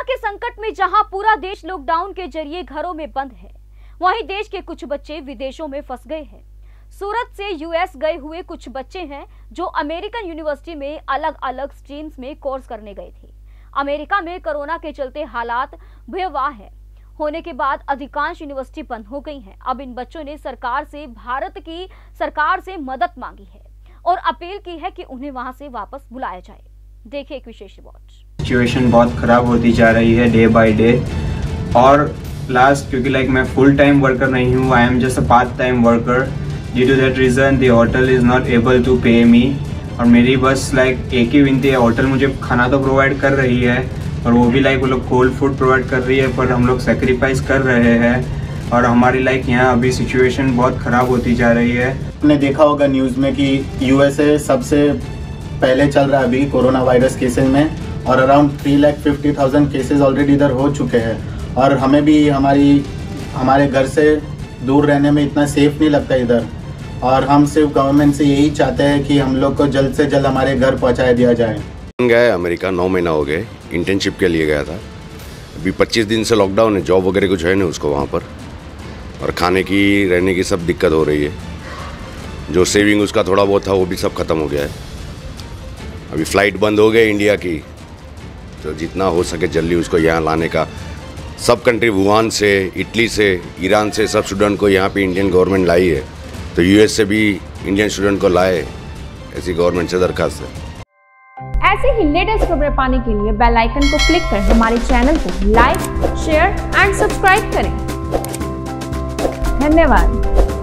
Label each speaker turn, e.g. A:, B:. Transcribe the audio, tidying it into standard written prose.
A: के संकट में जहां पूरा देश लॉकडाउन के जरिए घरों में बंद है, वहीं देश के कुछ बच्चे विदेशों में फंस गए हैं। सूरत से यूएस गए हुए कुछ बच्चे हैं जो अमेरिकन यूनिवर्सिटी में अलग अलग स्ट्रीम्स में कोर्स करने गए थे। अमेरिका में कोरोना के चलते हालात भयावह है होने के बाद अधिकांश यूनिवर्सिटी बंद हो गई हैं। अब इन बच्चों ने भारत की सरकार से मदद मांगी है और अपील की है कि उन्हें वहां से वापस बुलाया जाए। देखिए एक विशेष रिपोर्ट।
B: सिचुएशन बहुत ख़राब होती जा रही है डे बाय डे, और लास्ट क्योंकि मैं फुल टाइम वर्कर नहीं हूँ, I am just a part time worker. Due to that reason the hotel is not able to pay me, और मेरी बस एक ही विनती है, होटल मुझे खाना तो प्रोवाइड कर रही है और वो भी वो लोग कोल्ड फूड प्रोवाइड कर रही है, पर हम लोग सेक्रीफाइस कर रहे हैं और हमारी यहाँ अभी सिचुएशन बहुत ख़राब होती जा रही है।
C: आपने देखा होगा न्यूज़ में कि यूएसए सबसे पहले चल रहा है अभी कोरोना वायरस केसेस में, और अराउंड 3,50,000 केसेस ऑलरेडी इधर हो चुके हैं। और हमें भी हमारे घर से दूर रहने में इतना सेफ नहीं लगता इधर, और हम सिर्फ गवर्नमेंट से यही चाहते हैं कि हम लोग को जल्द से जल्द हमारे घर पहुंचा दिया जाए।
D: गया अमेरिका 9 महीना हो गए, इंटर्नशिप के लिए गया था। अभी 25 दिन से लॉकडाउन है, जॉब वगैरह कुछ है नहीं उसको वहाँ पर, और खाने की रहने की सब दिक्कत हो रही है। जो सेविंग उसका थोड़ा बहुत था वो भी सब खत्म हो गया है। अभी फ़्लाइट बंद हो गई इंडिया की, तो जितना हो सके जल्दी उसको यहाँ लाने का, सब कंट्री वुहान से, इटली से, ईरान से सब स्टूडेंट को यहाँ पे इंडियन गवर्नमेंट लाई है, तो यूएस से भी इंडियन स्टूडेंट को लाए, ऐसी गवर्नमेंट से दरखास्त है।
E: ऐसे ही लेटेस्ट खबरें पाने के लिए बेल आइकन को क्लिक कर हमारे चैनल को लाइक, शेयर एंड सब्सक्राइब करें। धन्यवाद।